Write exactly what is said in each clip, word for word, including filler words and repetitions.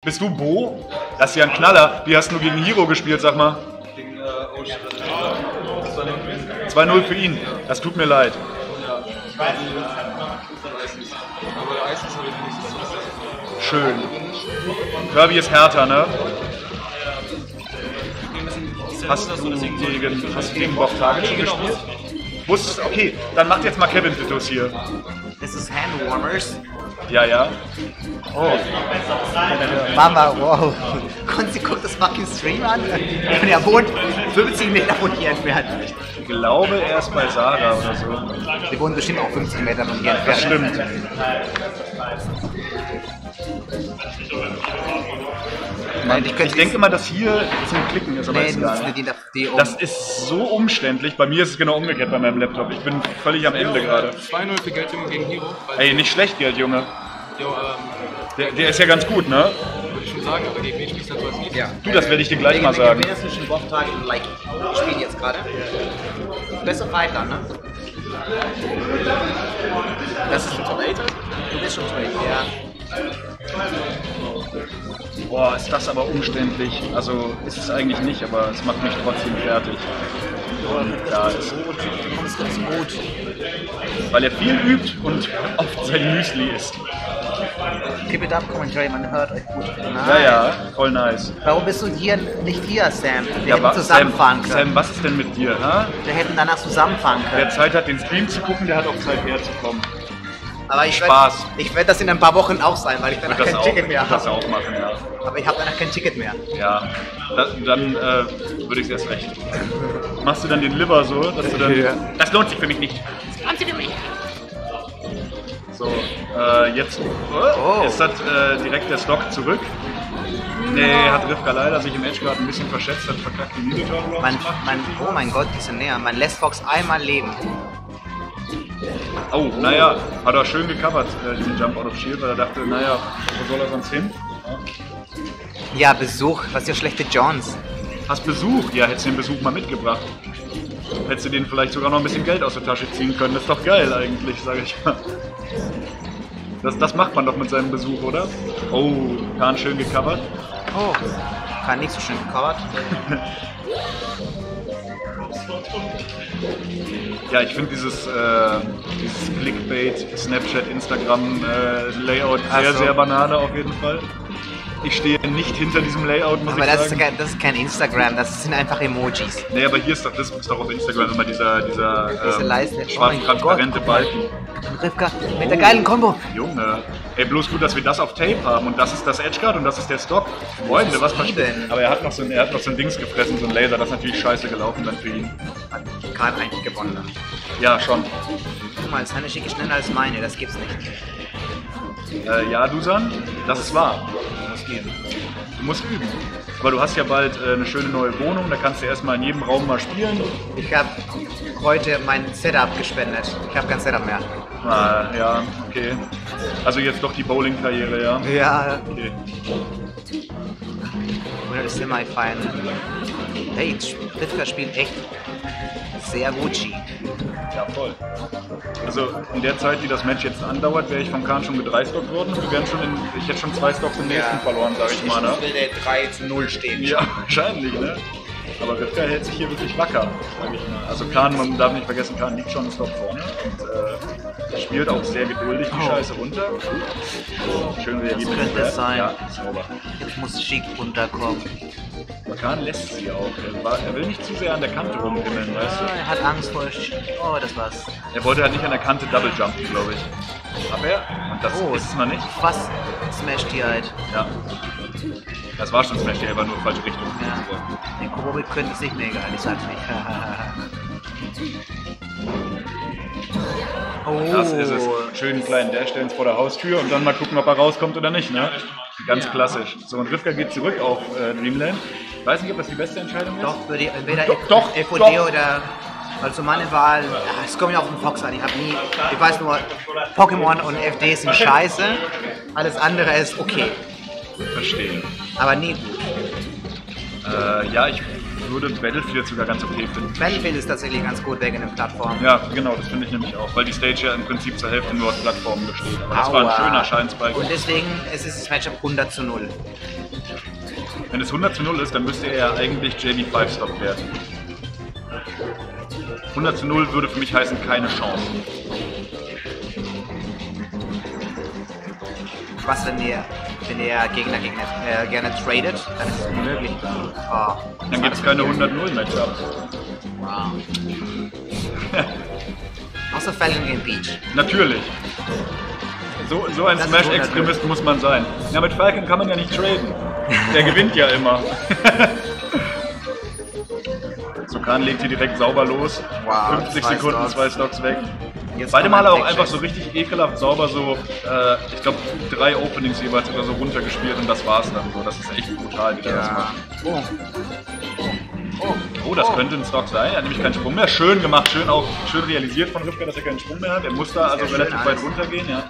Bist du Bo? Das ist ja ein Knaller. Wie hast du gegen Hero gespielt, sag mal? Gegen äh, Ocean. zwei null für ihn. Das tut mir leid. Ja, ich weiß nicht. Aber der Eis ist halt nicht so. Schön. Kirby ist härter, ne? Hast du gegen, hast du gegen Bob Target schon gespielt? Wusstest, okay, dann macht jetzt mal Kevin Titus hier. Das ist Handwarmers. Ja, ja. Oh. Mama, wow. Konzi guckt das fucking Stream an. Und er wohnt fünfzig Meter von hier entfernt. Ich glaube, er ist bei Sarah oder so. Sie wohnen bestimmt auch fünfzig Meter von hier entfernt. Das stimmt. Man, ich, ich denke immer, dass hier zum Klicken ist, aber nee, ist gar nicht. Die, die um. Das ist so umständlich. Bei mir ist es genau umgekehrt bei meinem Laptop. Ich bin völlig am Ende gerade. zwei null für Geldjunge gegen Hero. Ey, nicht schlecht, Geldjunge. Jo, ähm, der, der ist ja ganz gut, ne? Würde ich schon sagen, aber gegen wen spielst du als nicht? Ja. Du, das werde ich dir gleich mal sagen. Wer ist zwischen Bob Target und Like? Ich spiele jetzt gerade. Besser Fighter, ne? Das ist schon Top acht? Du bist schon Top acht, ja. Boah, ist das aber umständlich. Also ist es eigentlich nicht, aber es macht mich trotzdem fertig. Und da ist Du kommst ganz gut. Weil er viel übt und oft sein Müsli isst. Keep it up, Commentary, man hört euch gut. Nein. Ja, ja, voll nice. Warum bist du hier nicht hier, Sam? Wir Ja, hätten wa- zusammenfahren Sam, können. Sam, was ist denn mit dir, ha? Wir hätten danach zusammenfahren Wer können. Zeit hat, den Stream zu gucken, der hat auch Zeit, herzukommen. Aber ich Spaß. Werd, ich werde das in ein paar Wochen auch sein, weil ich danach Wird das kein auch, Ticket mehr wird das habe. auch machen, ja. Aber ich habe danach kein Ticket mehr. Ja, da, dann äh, würde ich es erst recht. Machst du dann den Liver so, dass du dann... Ja. Das lohnt sich für mich nicht. Das lohnt sich für mich. So, äh, jetzt oh, Oh. ist das äh, direkt der Stock zurück. Nee, hat Rivka leider sich im Edgeguard ein bisschen verschätzt, hat verkackt die Minotaur Man, man, oh mein Gott, die sind näher. Man lässt Fox einmal leben. Oh, naja, hat er schön gecovert, äh, diesen Jump Out of Shield, weil er dachte, naja, wo soll er sonst hin? Ja, Besuch. Was für schlechte Johns. Hast Besuch? Ja, hättest du den Besuch mal mitgebracht. Hättest du denen vielleicht sogar noch ein bisschen Geld aus der Tasche ziehen können. Das ist doch geil eigentlich, sage ich mal. Das, das macht man doch mit seinem Besuch, oder? Oh, Kahn schön gecovert. Oh, kann nicht so schön gecovert. Ja, ich finde dieses, äh, dieses Clickbait, Snapchat, Instagram äh, Layout sehr, so. sehr Banane auf jeden Fall. Ich stehe nicht hinter diesem Layout, muss Aber ich das ist, sagen. kein, das ist kein Instagram, das sind einfach Emojis. Nee, aber hier ist doch, das ist doch auf Instagram immer dieser, dieser Diese ähm, Leiste. schwarz Oh mein transparente Gott. Balken. Rivka, mit der geilen Combo. Junge, ey, bloß gut, dass wir das auf Tape haben und das ist das Edgeguard und das ist der Stock. Freunde, was passiert? Eben. Aber er hat noch so ein, er hat noch so ein Dings gefressen, so ein Laser, das ist natürlich scheiße gelaufen dann für ihn. Hat Kahn eigentlich gewonnen. Ja, schon. Guck mal, seine Schicke schneller als meine, das gibt's nicht. Äh, ja, Dusan, das ist wahr. Muss gehen. Du musst üben. Aber du hast ja bald äh, eine schöne neue Wohnung, da kannst du erstmal in jedem Raum mal spielen. Ich habe heute mein Setup gespendet. Ich habe kein Setup mehr. Ah, ja, okay. Also jetzt doch die Bowling-Karriere, ja? Ja, Okay. oder das Semi-Final. Hey, Rivka spielt echt sehr gut G. Ja, voll. Also in der Zeit, die das Match jetzt andauert, wäre ich vom Kahn schon gedreistockt worden und wir wären schon in, ich hätte schon zwei Stocks im nächsten verloren, sag ich mal, ne? will der drei zu null stehen. Ja, wahrscheinlich, ne? Aber Rivka hält sich hier wirklich wacker, sag ich mal. Also Kahn, man darf nicht vergessen, Kahn liegt schon einen Stock vorne und äh, spielt auch sehr geduldig die Scheiße runter. Schön reagiert. Das könnte es sein. Ja, sauber. Jetzt muss Schick runterkommen. Aber Kahn lässt sie auch. Er, war, er will nicht zu sehr an der Kante rumhimmeln, weißt du? Er hat Angst vor Sch Oh, das war's. Er wollte halt nicht an der Kante Double Jumpen, glaube ich. Aber er, und das Oh, ist es mal nicht. Fast smasht die halt. Ja. Das war schon Smash, der war nur falsche Richtung. Ja. Den Kobobi könnte es nicht mehr egal, ich sag's nicht. Oh. Das ist es. Schönen kleinen Dash, stellen vor der Haustür und dann mal gucken, ob er rauskommt oder nicht, ne? Ganz klassisch. So, und Rivka geht zurück auf äh, Dreamland. Ich weiß nicht, ob das die beste Entscheidung ist. Doch, würde ich entweder Doch, doch, F O D doch. oder. Also meine Wahl, ja, es kommt ja auf den Fox an. Ich habe nie, ich weiß nur, Pokémon und F D sind scheiße. Alles andere ist okay, Verstehen. aber nie gut. Äh, ja, ich würde Battlefield sogar ganz okay finden. Battlefield ist tatsächlich ganz gut wegen den Plattformen. Ja, genau, das finde ich nämlich auch, weil die Stage ja im Prinzip zur Hälfte nur aus Plattformen besteht. Aber das war ein Aua. schöner Scheinspike. Und deswegen es ist das Matchup hundert zu null. Wenn es hundert zu null ist, dann müsste er ja eigentlich J D fünf Stock werden. hundert zu null würde für mich heißen, keine Chance. Was, wenn der, wenn der Gegner gegen, äh, gerne tradet, dann ist es unmöglich. Oh, Dann gibt es keine hundert null Matchups. wow. Außer Falcon gegen Peach. Natürlich. So, so ein Das ist Smash-Extremist muss man sein. Ja, mit Falcon kann man ja nicht traden. Der gewinnt ja immer. So, Kahn legt hier direkt sauber los. Wow, fünfzig zwei Sekunden, Stocks. zwei Stocks weg. Jetzt Beide kommt Male ein auch einfach Backchase. so richtig ekelhaft sauber so, äh, ich glaube, drei Openings jeweils oder so runtergespielt und das war's dann so. Das ist echt brutal, wie der das Ja. macht. Oh. Oh. Oh, das könnte ein Stock sein. Er hat nämlich keinen Sprung mehr. Schön gemacht, schön auch schön realisiert von Rivka, dass er keinen Sprung mehr hat. Er muss da also Sehr relativ schön weit alles. runtergehen, ja.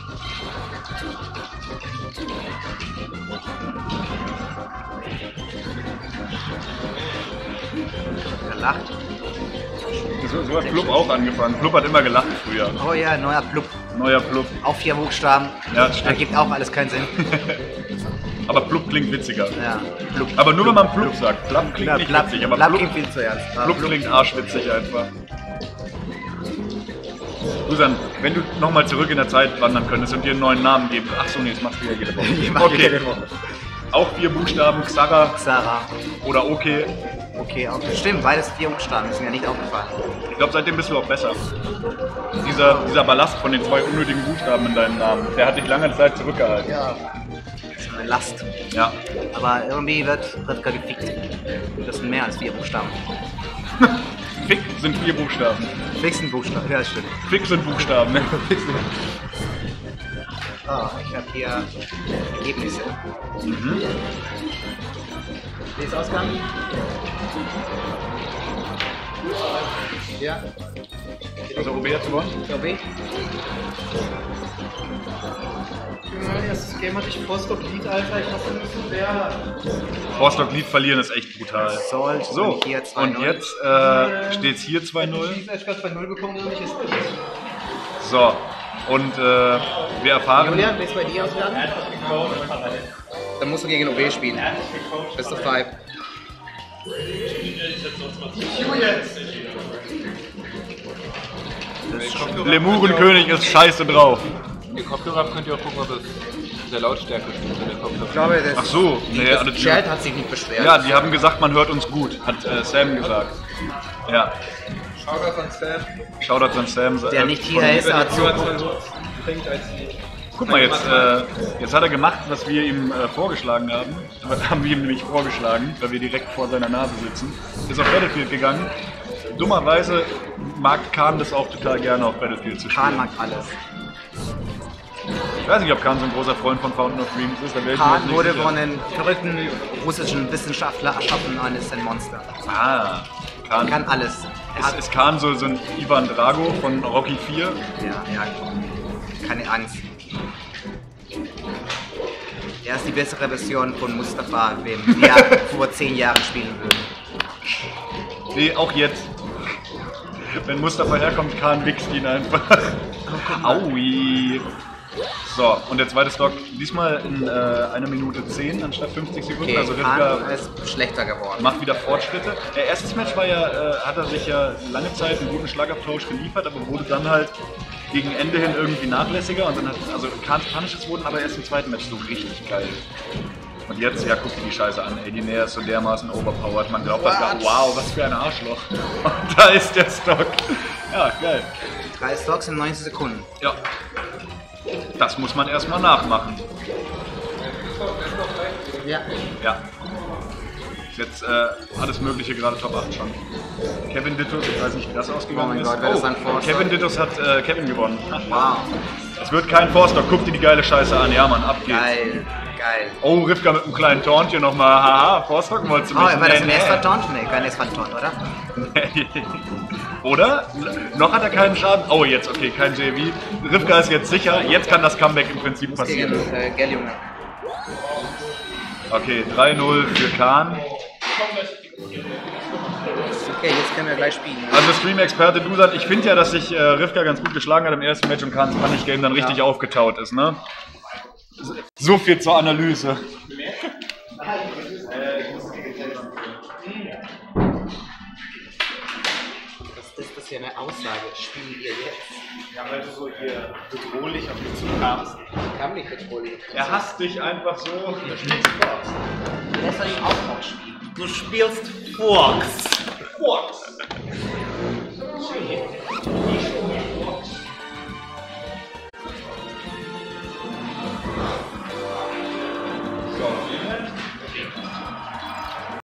Er lacht. So, so hat Plupp auch angefangen. Plupp hat immer gelacht früher. Oh ja, neuer Plupp. Neuer Plupp. Auch vier Buchstaben. Ja, das stimmt. Ergibt auch alles keinen Sinn. Aber Plupp klingt witziger. Ja. Plupp. Aber nur wenn man Plupp sagt. Plapp klingt Ja, nicht Plapp, witzig, aber Plapp Plupp, klingt viel zu ernst. Ah, Plupp klingt arschwitzig einfach. Susan, wenn du nochmal zurück in der Zeit wandern könntest und dir einen neuen Namen geben. Achso, nee, das machst du ja jede Woche. Ich mach Okay. jede Woche. Auch vier Buchstaben, Xara Sarah. oder okay. Okay, okay. Stimmt, beides vier Buchstaben, ist mir nicht aufgefallen. Ich glaube, seitdem bist du auch besser. Dieser, dieser Ballast von den zwei unnötigen Buchstaben in deinem Namen, der hat dich lange Zeit zurückgehalten. Ja. Das ist eine Last. Ja. Aber irgendwie wird Rivka gefickt. Das sind mehr als vier Buchstaben. Fick sind vier Buchstaben. Fix sind Buchstaben, ja, das stimmt. Fick sind Buchstaben. Ne? Oh, ich habe hier Ergebnisse. Mhm. Wie ist Ausgang? Ja. Also O B hat gewonnen? O B? Erstes Game hatte ich Vostok Lead, Alter, ich hasse nicht so sehr. Rostock Lied verlieren ist echt brutal. Sollte So, und hier zwei und null. jetzt äh, steht es hier zwei null. Ich habe etwas bei null bekommen, nämlich ist So, und äh, wir erfahren... Julian, wie ist bei dir ausgegangen? Dann musst du gegen O B spielen. Best of five. Lemurenkönig ist scheiße drauf. Ihr Kopfhörer könnt ihr auch gucken, ob es sehr Lautstärke ist, wenn der Kopfhörer. Ich glaube, das, Ach so, nee, das alles Chat gut. hat sich nicht beschwert. Ja, die haben gesagt, man hört uns gut, hat äh, Sam gesagt. Ja, Shoutout an Sam. Shoutout an Sam. Der äh, nicht hier von- ist, aber so bringt als die. Guck mal, jetzt, äh, jetzt hat er gemacht, was wir ihm äh, vorgeschlagen haben. Was haben wir ihm nämlich vorgeschlagen, weil wir direkt vor seiner Nase sitzen. Ist auf Battlefield gegangen. Dummerweise mag Kahn das auch total gerne auf Battlefield zu spielen. Kahn mag alles. Ich weiß nicht, ob Kahn so ein großer Freund von Fountain of Dreams ist. Da wäre ich mir Kahn jetzt nicht wurde sicher. von einem verrückten russischen Wissenschaftler erschaffen und ist ein Monster. Ah, Kahn. Kann alles. Er Ist, hat, ist Kahn so, so ein Ivan Drago von Rocky vier? ja, er hat keine Angst. Er ist die bessere Version von Mustafa, den wir vor zehn Jahren spielen würden. Nee, auch jetzt. Wenn Mustafa herkommt, Kahn wichst ihn einfach. Aui. So, und der zweite Stock, diesmal in äh, einer Minute zehn anstatt fünfzig Sekunden. Okay, Also Kahn Rivka ist schlechter geworden. macht wieder Fortschritte. Der erste Match war ja, äh, hat er sich ja lange Zeit einen guten Schlagabtausch geliefert, aber wurde dann halt gegen Ende hin irgendwie nachlässiger. Und dann hat, also Kahns Punishes wurden aber erst im zweiten Match so richtig geil. Und jetzt, ja, guck dir die Scheiße an, ey, die Nähe ist so dermaßen overpowered, man glaubt das gar, wow, was für ein Arschloch. Und da ist der Stock. Ja, geil. Drei Stocks in neunzig Sekunden. Ja. Das muss man erstmal nachmachen. Ja. Ja. Ist jetzt äh, alles Mögliche, gerade Top acht schon. Kevin Dittus, ich weiß nicht, wie das ausgegangen Oh mein ist. Gott, wäre das ein Four-Stock? Kevin Dittus hat äh, Kevin gewonnen. Wow. Es wird kein Four-Stock, guck dir die geile Scheiße an. Ja, Mann, ab geht's. Geil. Geil. Oh, Rivka mit einem kleinen Taunt hier nochmal. Haha, Four-Stocken wolltest du Oh, mich. war das Nee, ein nee. erster Taunt? Nee, kein erster Taunt, oder? Oder? Noch hat er keinen Schaden. Oh, jetzt, okay, kein J V. Rivka ist jetzt sicher. Jetzt kann das Comeback im Prinzip Gegen passieren. äh, Gelljunge. Okay, drei null für Kahn. Okay, jetzt können wir gleich spielen. Also Stream-Experte Dusan, ich finde ja, dass sich äh, Rivka ganz gut geschlagen hat im ersten Match und Kahns Punish-Game dann richtig Ja. aufgetaut ist, ne? So viel zur Analyse. ja eine Aussage. Spielen wir jetzt? Ja, weil du so hier bedrohlich auf mich zukamst. Ich kann nicht bedrohlich. Er hasst dich einfach so. Du spielst Fox. Lässt er dich auch Fox spielen? Du spielst Fox. Fox. Ich